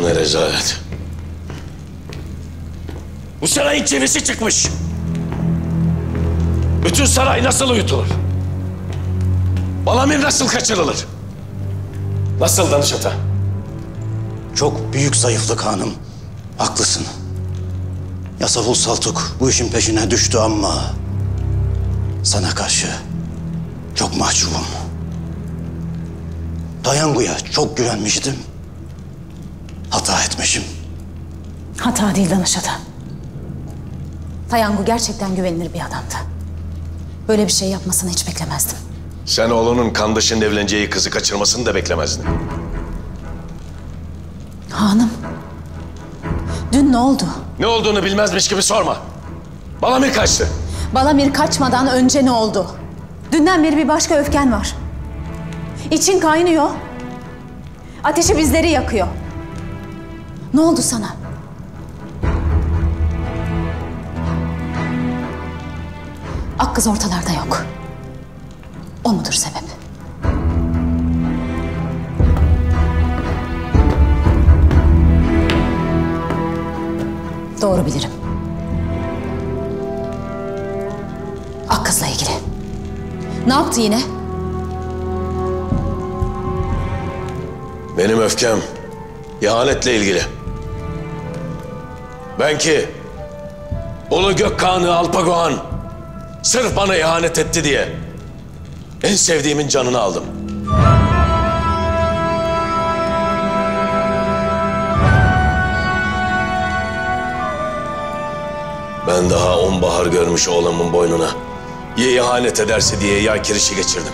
ne rezalet. Bu sarayın çivisi çıkmış. Bütün saray nasıl uyutulur? Balamir nasıl kaçırılır? Nasıl Danışata? Çok büyük zayıflık hanım. Haklısın. Yasavul Saltuk bu işin peşine düştü ama sana karşı çok mahcubum. Dayangu'ya çok güvenmiştim. Hata etmişim. Hata değil Danışata. Dayangu gerçekten güvenilir bir adamdı. Böyle bir şey yapmasını hiç beklemezdim. Sen oğlunun Kandaş'ın evleneceği kızı kaçırmasını da beklemezdin. Hanım, dün ne oldu? Ne olduğunu bilmezmiş gibi sorma. Balamir kaçtı. Balamir kaçmadan önce ne oldu? Dünden beri bir başka öfken var. İçin kaynıyor. Ateşi bizleri yakıyor. Ne oldu sana? Akkız ortalarda yok. O mudur sebep? Doğru bilirim. Akkız'la ilgili. Ne yaptı yine? Benim öfkem ihanetle ilgili. Ben ki Ulu Gökkan'ı Alpagohan sırf bana ihanet etti diye en sevdiğimin canını aldım. Ben daha 10 bahar görmüş oğlumun boynuna ya ihanet ederse diye yay kirişi geçirdim.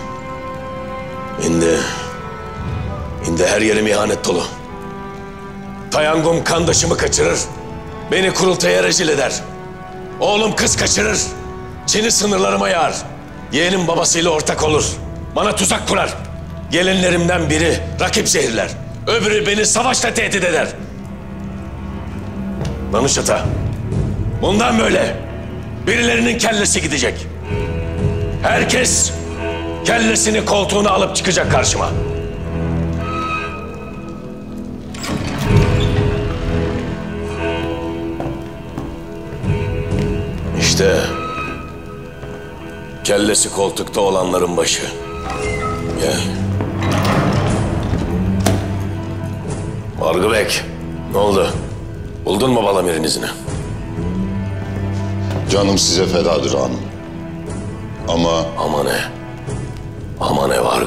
Şimdi her yerim ihanet dolu. Tayangum Kandaş'ımı kaçırır, beni kurultaya rezil eder. Oğlum kız kaçırır, Çin'i sınırlarıma yağar. Yeğenim babasıyla ortak olur, bana tuzak kurar. Gelinlerimden biri rakip zehirler, öbürü beni savaşla tehdit eder. Danışata, bundan böyle birilerinin kellesi gidecek. Herkes kellesini koltuğuna alıp çıkacak karşıma. İşte kellesi koltukta olanların başı. Gel. Vargıbek, ne oldu? Buldun mu Balamir'in izini? Canım size fedadır hanım. Ama... Ama ne? Ama ne Vargı?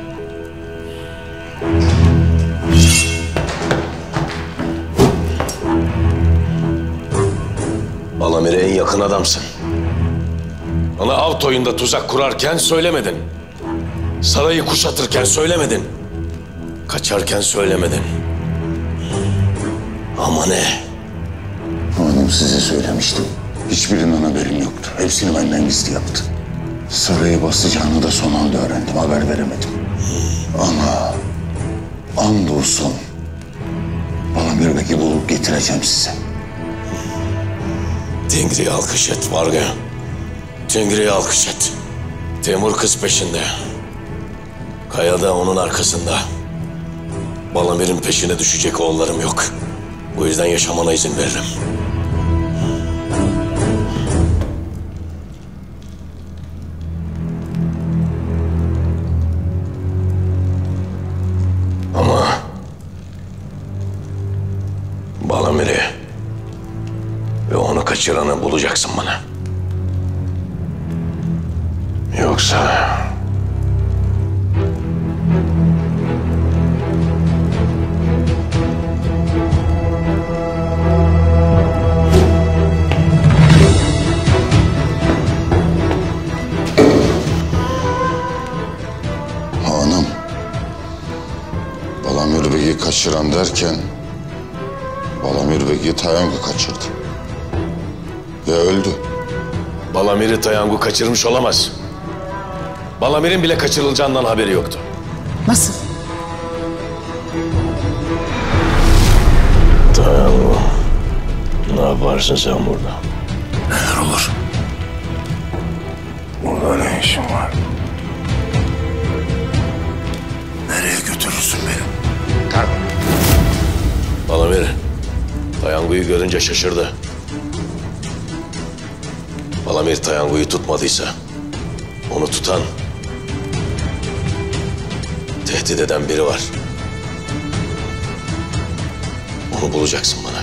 Balamir'e en yakın adamsın. Bana av toyunda tuzak kurarken söylemedin. Sarayı kuşatırken söylemedin. Kaçarken söylemedin. Ama ne? Hanım size söylemiştim. Hiçbirinden haberim yoktu. Hepsini benden gizli yaptı. Sarayı basacağını da son anda öğrendim. Haber veremedim. Ama andolsun Balamir Bek'i bulup getireceğim size. Tengri'yi alkış et Varga. Tengri'yi alkış et. Temur kız peşinde. Kaya da onun arkasında. Balamir'in peşine düşecek oğullarım yok. Bu yüzden yaşamana izin veririm. Ama Balamir'i ve onu kaçıranı bulacaksın bana. Yoksa... Hanım, Balamir Bek'i kaçıran derken Balamir Bek'i Tayangu kaçırdı. Ve öldü. Balamir'i Tayangu kaçırmış olamaz. Balamir'in bile kaçırılacağından haberi yoktu. Nasıl? Tayangu, ne yaparsın sen burada? Neler olur? Burada ne işin var? Nereye götürürsün beni? Balamir, Tayangu'yu görünce şaşırdı. Balamir Tayangu'yu tutmadıysa onu tutan, tehdit eden biri var. Onu bulacaksın bana.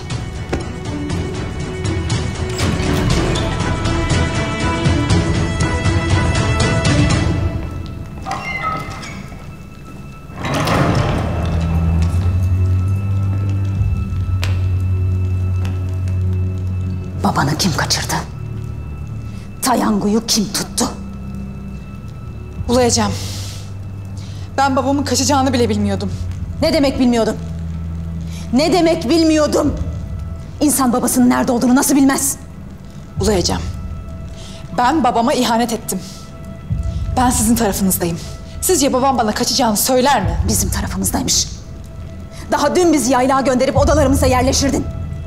Babanı kim kaçırdı? Tayangu'yu kim tuttu? Bulayacağım. Ben babamın kaçacağını bile bilmiyordum. Ne demek bilmiyordum? Ne demek bilmiyordum? İnsan babasının nerede olduğunu nasıl bilmez? Bulayacağım. Ben babama ihanet ettim. Ben sizin tarafınızdayım. Sizce babam bana kaçacağını söyler mi? Bizim tarafımızdaymış. Daha dün bizi yaylağa gönderip odalarımıza yerleştirdin.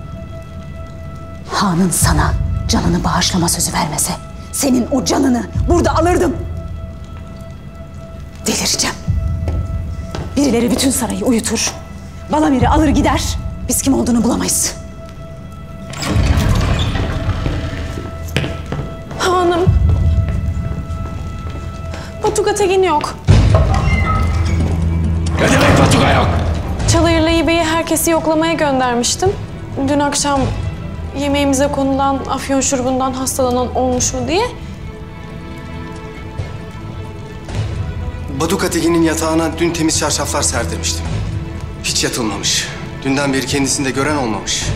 Hanın sana canını bağışlama sözü vermese, senin o canını burada alırdım. Delireceğim. Birileri bütün sarayı uyutur. Balamir'i alır gider. Biz kim olduğunu bulamayız. Hanım. Batuga Tekin yok. Ne demek Batuga yok? Çalayırlı Bey'i herkesi yoklamaya göndermiştim. Dün akşam yemeğimize konulan afyon şurubundan hastalanan olmuş mu diye. Batuga Tekin'in yatağına dün temiz çarşaflar serdirmiştim. Hiç yatılmamış. Dünden beri kendisini de gören olmamış.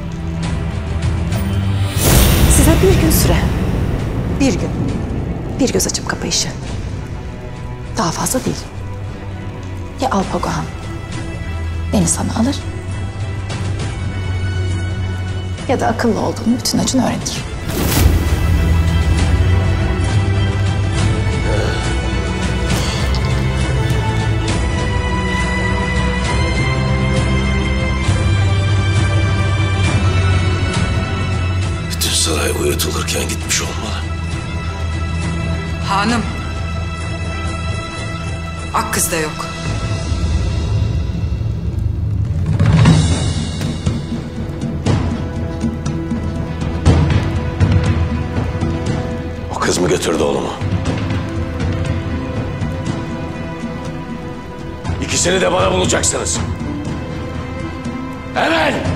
Size bir gün süre. Bir gün. Bir göz açıp kapayışı. Daha fazla değil. Ya Alpagohan beni sana alır ya da akıllı olduğunu bütün acın öğrenir. Bütün saray uyutulurken gitmiş olmalı. Hanım. Akkız da yok. O kız mı götürdü oğlumu? İkisini de bana bulacaksınız. Hemen!